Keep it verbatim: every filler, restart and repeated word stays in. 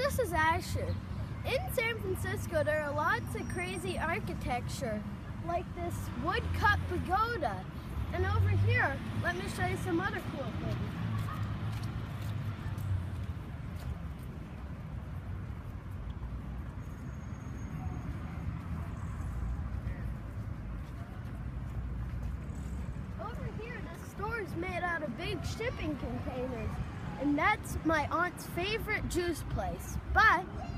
this is Asher. In San Francisco, there are lots of crazy architecture, like this woodcut pagoda. And over here, let me show you some other cool things. Over here, this store is made out of big shipping containers. And that's my aunt's favorite juice place. But